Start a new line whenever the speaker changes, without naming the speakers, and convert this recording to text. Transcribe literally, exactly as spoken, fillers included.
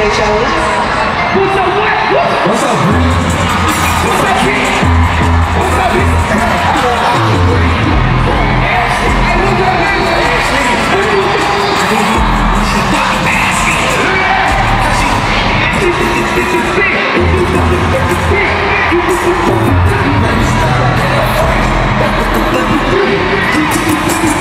Jones. What's up, what? What's up, man? What's up, kid? What's up, kid? Hey, what's up, man? She fucking nasty. This is big. This is big.